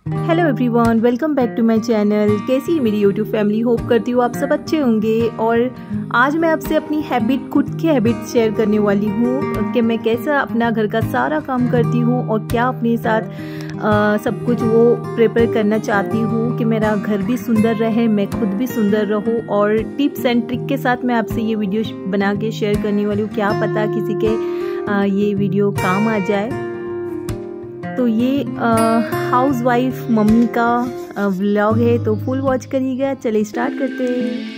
Hello everyone, welcome back to my channel. कैसी है मेरी यूट्यूब फैमिली? होप करती हूँ आप सब अच्छे होंगे। और आज मैं आपसे अपनी हैबिट, खुद की हैबिट शेयर करने वाली हूँ कि मैं कैसा अपना घर का सारा काम करती हूँ और क्या अपने साथ सब कुछ वो प्रिपेयर करना चाहती हूँ कि मेरा घर भी सुंदर रहे, मैं खुद भी सुंदर रहूँ। और टिप्स एंड ट्रिक के साथ मैं आपसे ये वीडियो बना के शेयर करने वाली हूँ। क्या पता किसी के ये वीडियो काम आ जाए। तो ये हाउसवाइफ मम्मी का व्लॉग है, तो फुल वॉच करिएगा। चलिए स्टार्ट करते हैं।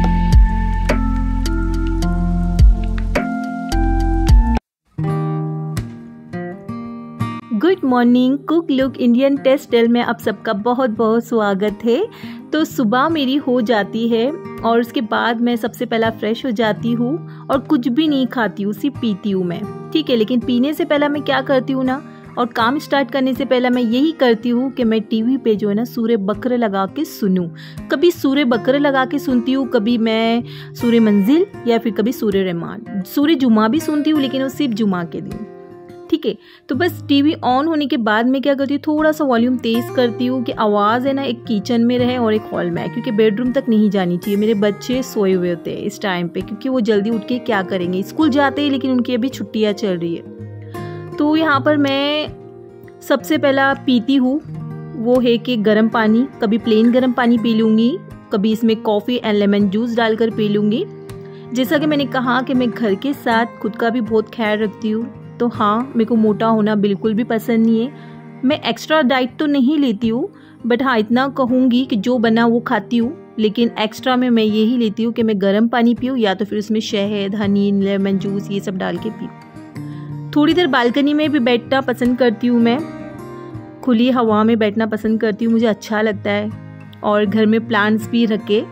Good morning, cook look Indian taste style में आप सबका बहुत बहुत स्वागत है। तो सुबह मेरी हो जाती है और उसके बाद मैं सबसे पहला फ्रेश हो जाती हूँ और कुछ भी नहीं खाती हूँ, सिर्फ पीती हूँ मैं, ठीक है। लेकिन पीने से पहला मैं क्या करती हूँ ना, और काम स्टार्ट करने से पहले मैं यही करती हूँ कि मैं टीवी पे जो है ना सूर्य बकरे लगा के सुनूं। कभी सूर्य बकरे लगा के सुनती हूँ, कभी मैं सूर्य मंजिल या फिर कभी सूर्य रहमान, सूर्य जुमा भी सुनती हूँ, लेकिन वो सिर्फ जुमा के दिन, ठीक है। तो बस टीवी ऑन होने के बाद मैं क्या करती हूँ, थोड़ा सा वॉल्यूम तेज करती हूँ कि आवाज़ है ना एक किचन में रहे और एक हॉल में, क्योंकि बेडरूम तक नहीं जानी चाहिए। मेरे बच्चे सोए हुए होते हैं इस टाइम पे, क्योंकि वो जल्दी उठ के क्या करेंगे, स्कूल जाते हैं लेकिन उनकी अभी छुट्टियाँ चल रही है। तो यहाँ पर मैं सबसे पहला पीती हूँ वो है कि गर्म पानी। कभी प्लेन गर्म पानी पी लूँगी, कभी इसमें कॉफ़ी एंड लेमन जूस डालकर पी लूँगी। जैसा कि मैंने कहा कि मैं घर के साथ खुद का भी बहुत ख्याल रखती हूँ, तो हाँ, मेरे को मोटा होना बिल्कुल भी पसंद नहीं है। मैं एक्स्ट्रा डाइट तो नहीं लेती हूँ, बट हाँ इतना कहूँगी कि जो बना वो खाती हूँ, लेकिन एक्स्ट्रा में मैं यही लेती हूँ कि मैं गर्म पानी पीऊँ या तो फिर उसमें शहद, हनी, लेमन जूस ये सब डाल के पीऊँ। थोड़ी देर बालकनी में भी बैठना पसंद करती हूँ, मैं खुली हवा में बैठना पसंद करती हूँ, मुझे अच्छा लगता है। और घर में प्लांट्स भी रखे,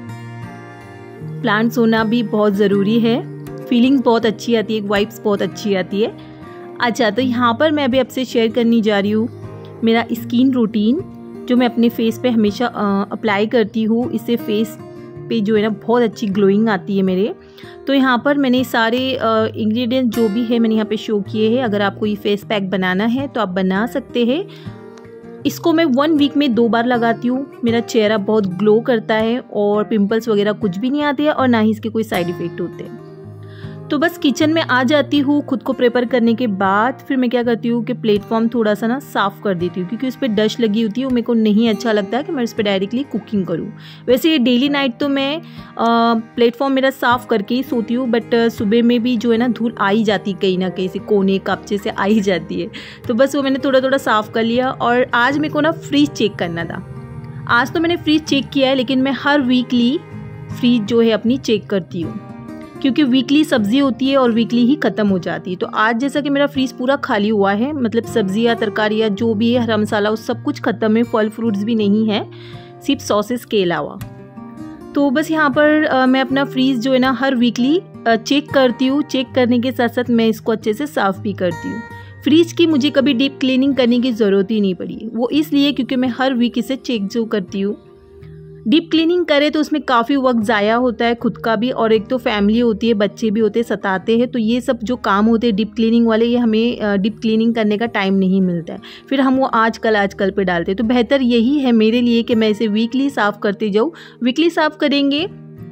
प्लांट्स होना भी बहुत ज़रूरी है, फीलिंग्स बहुत अच्छी आती है, वाइब्स बहुत अच्छी आती है। अच्छा, तो यहाँ पर मैं भी आपसे शेयर करनी जा रही हूँ मेरा स्किन रूटीन, जो मैं अपने फेस पे हमेशा अप्लाई करती हूँ। इससे फेस पे जो है ना बहुत अच्छी ग्लोइंग आती है मेरे। तो यहाँ पर मैंने सारे इंग्रेडिएंट जो भी है मैंने यहाँ पे शो किए हैं। अगर आपको ये फेस पैक बनाना है तो आप बना सकते हैं। इसको मैं 1 वीक में 2 बार लगाती हूँ। मेरा चेहरा बहुत ग्लो करता है और पिंपल्स वगैरह कुछ भी नहीं आते हैं और ना ही इसके कोई साइड इफ़ेक्ट होते हैं। तो बस किचन में आ जाती हूँ खुद को प्रिपेयर करने के बाद। फिर मैं क्या करती हूँ कि प्लेटफॉर्म थोड़ा सा ना साफ़ कर देती हूँ, क्योंकि उस पर डस्ट लगी होती है और मेरे को नहीं अच्छा लगता है कि मैं उस पर डायरेक्टली कुकिंग करूँ। वैसे ये डेली नाइट तो मैं प्लेटफॉर्म मेरा साफ़ करके ही सोती हूँ, बट सुबह में भी जो है ना धूल आ ही जाती, कहीं ना कहीं से कोने कपचे से आ ही जाती है। तो बस वो मैंने थोड़ा थोड़ा साफ़ कर लिया। और आज मेरे को ना फ्रीज चेक करना था। आज तो मैंने फ्रीज चेक किया है, लेकिन मैं हर वीकली फ्रीज जो है अपनी चेक करती हूँ, क्योंकि वीकली सब्जी होती है और वीकली ही ख़त्म हो जाती है। तो आज जैसा कि मेरा फ्रीज पूरा खाली हुआ है, मतलब सब्जियाँ, तरकारियाँ जो भी है, हरा मसाला, वो सब कुछ ख़त्म है, फल फ्रूट्स भी नहीं है, सिर्फ सॉसेस के अलावा। तो बस यहाँ पर मैं अपना फ्रीज जो है ना हर वीकली चेक करती हूँ। चेक करने के साथ साथ मैं इसको अच्छे से साफ़ भी करती हूँ। फ्रीज की मुझे कभी डीप क्लीनिंग करने की ज़रूरत ही नहीं पड़ी, वो इसलिए क्योंकि मैं हर वीक इसे चेक जो करती हूँ। डीप क्लीनिंग करे तो उसमें काफ़ी वक्त ज़ाया होता है, खुद का भी, और एक तो फैमिली होती है, बच्चे भी होते हैं, सताते हैं। तो ये सब जो काम होते हैं डीप क्लीनिंग वाले, ये हमें डीप क्लीनिंग करने का टाइम नहीं मिलता है, फिर हम वो आजकल पे डालते हैं। तो बेहतर यही है मेरे लिए कि मैं इसे वीकली साफ़ करते जाऊँ। वीकली साफ़ करेंगे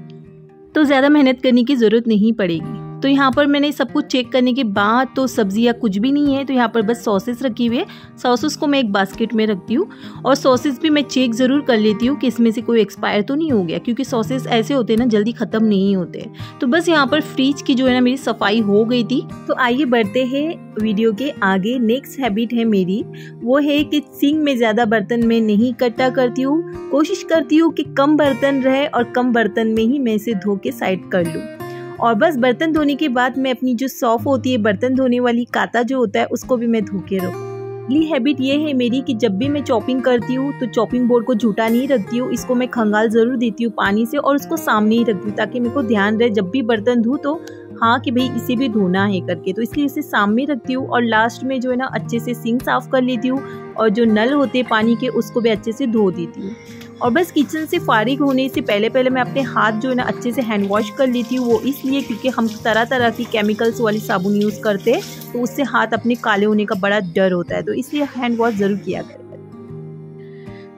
तो ज़्यादा मेहनत करने की ज़रूरत नहीं पड़ेगी। तो यहाँ पर मैंने सब कुछ चेक करने के बाद तो सब्जियाँ कुछ भी नहीं है, तो यहाँ पर बस सॉसेस रखी हुई है। सॉसेस को मैं एक बास्केट में रखती हूँ और सॉसेस भी मैं चेक ज़रूर कर लेती हूँ कि इसमें से कोई एक्सपायर तो नहीं हो गया, क्योंकि सॉसेस ऐसे होते हैं ना जल्दी ख़त्म नहीं होते। तो बस यहाँ पर फ्रिज की जो है ना मेरी सफाई हो गई थी। तो आइए बढ़ते हैं वीडियो के आगे। नेक्स्ट हैबिट है मेरी, वो है कि सिंक में ज़्यादा बर्तन में नहीं इकट्ठा करती हूँ। कोशिश करती हूँ कि कम बर्तन रहे और कम बर्तन में ही मैं इसे धो के साइड कर लूँ। और बस बर्तन धोने के बाद मैं अपनी जो सॉफ होती है बर्तन धोने वाली काता जो होता है उसको भी मैं धो के रखूँ। अगली हैबिट ये है मेरी कि जब भी मैं चॉपिंग करती हूँ तो चॉपिंग बोर्ड को झूठा नहीं रखती हूँ, इसको मैं खंगाल ज़रूर देती हूँ पानी से और उसको सामने ही रखती हूँ, ताकि मेरे को ध्यान रहे जब भी बर्तन धो तो हाँ कि भाई इसे भी धोना है करके। तो इसलिए इसे सामने रखती हूँ और लास्ट में जो है ना अच्छे से सिंक साफ़ कर लेती हूँ और जो नल होते हैं पानी के उसको भी अच्छे से धो देती हूँ। और बस किचन से फारिग होने से पहले मैं अपने हाथ जो है ना अच्छे से हैंड वॉश कर लेती हूँ। वो इसलिए क्योंकि हम तरह तरह की केमिकल्स वाली साबुन यूज़ करते हैं, तो उससे हाथ अपने काले होने का बड़ा डर होता है, तो इसलिए हैंड वॉश ज़रूर किया करें।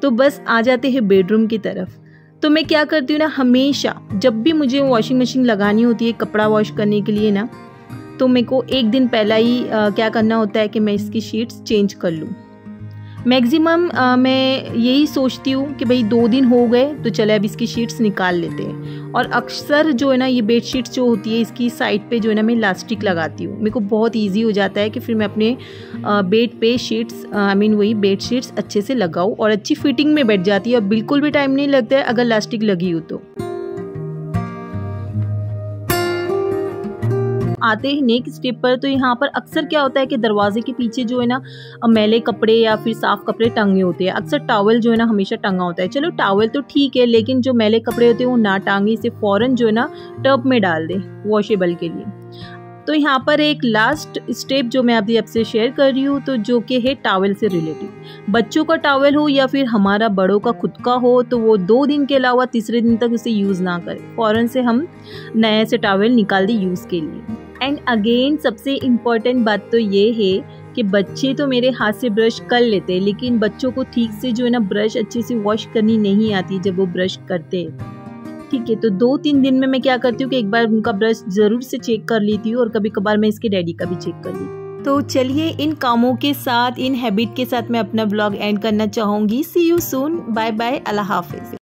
तो बस आ जाते हैं बेडरूम की तरफ। तो मैं क्या करती हूँ ना, हमेशा जब भी मुझे वॉशिंग मशीन लगानी होती है कपड़ा वॉश करने के लिए ना, तो मेरे को एक दिन पहला ही क्या करना होता है कि मैं इसकी शीट्स चेंज कर लूँ। मैक्सिमम मैं यही सोचती हूँ कि भाई 2 दिन हो गए तो चले अब इसकी शीट्स निकाल लेते हैं। और अक्सर जो है ना ये बेड शीट्स जो होती है इसकी साइड पे जो है ना मैं इलास्टिक लगाती हूँ। मेरे को बहुत इजी हो जाता है कि फिर मैं अपने बेड पे शीट्स वही बेड शीट्स अच्छे से लगाऊँ और अच्छी फिटिंग में बैठ जाती है और बिल्कुल भी टाइम नहीं लगता है अगर इलास्टिक लगी हो तो। आते हैं नेक्स्ट स्टेप पर। तो यहाँ पर अक्सर क्या होता है कि दरवाजे के पीछे जो है ना मैले कपड़े या फिर साफ कपड़े टंगे होते हैं। अक्सर टॉवल जो है ना हमेशा टंगा होता है। चलो टॉवल तो ठीक है, लेकिन जो मैले कपड़े होते हैं वो ना टांगे, इसे फौरन जो है ना टब में डाल दें वॉशेबल के लिए। तो यहाँ पर एक लास्ट स्टेप जो मैं अभी आपसे शेयर कर रही हूँ, तो जो कि है टॉवल से रिलेटेड। बच्चों का टॉवल हो या फिर हमारा बड़ों का खुद का हो, तो वो 2 दिन के अलावा तीसरे दिन तक उसे यूज़ ना करें। फ़ौरन से हम नए से टॉवल निकाल दें यूज़ के लिए। एंड अगेन सबसे इम्पॉर्टेंट बात तो ये है कि बच्चे तो मेरे हाथ से ब्रश कर लेते हैं, लेकिन बच्चों को ठीक से जो है ना ब्रश अच्छे से वॉश करनी नहीं आती जब वो ब्रश करते हैं। ठीक है, तो 2-3 दिन में मैं क्या करती हूँ कि एक बार उनका ब्रश ज़रूर से चेक कर लेती हूँ और कभी कभार मैं इसके डैडी का भी चेक कर लेती हूँ। तो चलिए इन कामों के साथ, इन हैबिट के साथ मैं अपना ब्लॉग एंड करना चाहूँगी। See you soon, bye bye, अल्लाह हाफिज़।